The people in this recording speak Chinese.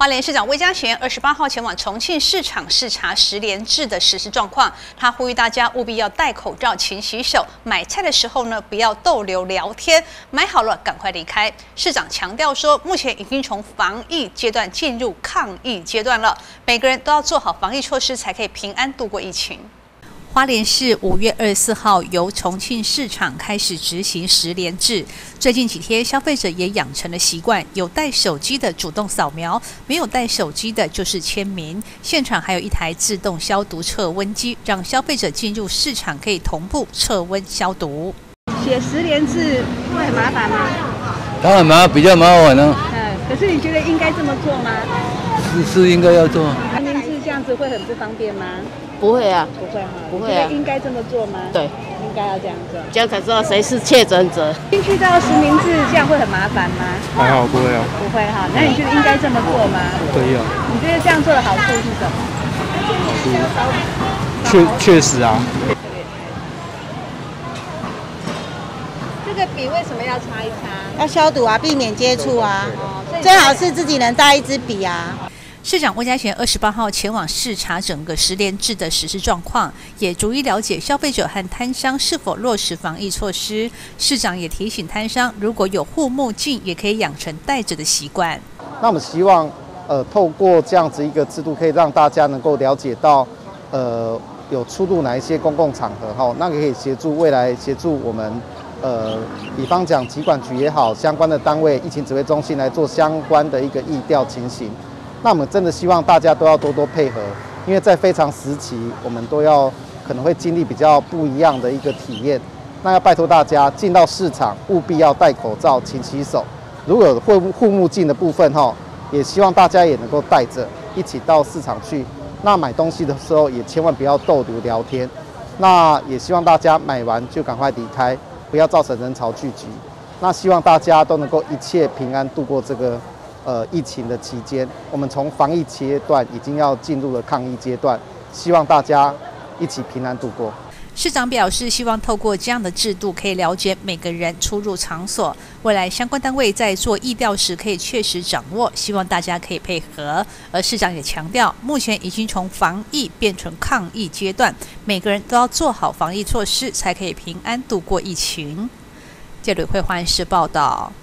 花莲市长魏嘉贤28号前往重庆市场视察10连制的实施状况，他呼吁大家务必要戴口罩、勤洗手，买菜的时候呢不要逗留聊天，买好了赶快离开。市长强调说，目前已经从防疫阶段进入抗疫阶段了，每个人都要做好防疫措施，才可以平安度过疫情。花莲市5月24号由重庆市场开始执行10连制，最近几天消费者也养成了习惯，有带手机的主动扫描，没有带手机的就是签名。现场还有一台自动消毒测温机，让消费者进入市场可以同步测温消毒。 写10连制会很麻烦吗？ 当然比较麻烦呢。 可是你觉得应该这么做吗？ 是应该要做。 10连制这样子会很不方便吗？ 不会啊， 不会哈， 不会啊， 应该这么做吗？ 对， 应该要这样做， 这样才知道谁是确诊者。 进去到实名制，这样会很麻烦吗？ 还好，不会啊。 不会哈，那你觉得应该这么做吗？ 可以啊。 你觉得这样做的好处是什么？ 确实啊。 这个笔为什么要擦一擦？ 要消毒啊，避免接触啊。最好是自己能带一支笔啊。 市长魏嘉贤28号前往视察整个10连制的实施状况，也逐一了解消费者和摊商是否落实防疫措施。市长也提醒摊商，如果有护目镜，也可以养成戴着的习惯。 那我们希望，透过这样子一个制度，可以让大家能够了解到，有出入哪一些公共场合哈，那可以未来协助我们，比方讲疾管局也好，相关的单位、疫情指挥中心来做相关的一个疫调情形。那我们真的希望大家都要多多配合，因为在非常时期，我们都要可能会经历比较不一样的一个体验。那要拜托大家进到市场，务必要戴口罩、勤洗手。如果有护目镜的部分哈，也希望大家也能够带着一起到市场去。那买东西的时候也千万不要逗留聊天。那也希望大家买完就赶快离开，不要造成人潮聚集。那希望大家都能够一切平安度过这个。疫情的期间，我们从防疫阶段已经要进入了抗疫阶段，希望大家一起平安度过。 市长表示，希望透过这样的制度，可以了解每个人出入场所，未来相关单位在做疫调时可以确实掌握，希望大家可以配合。而市长也强调，目前已经从防疫变成抗疫阶段，每个人都要做好防疫措施，才可以平安度过疫情。记者吕慧环视报道。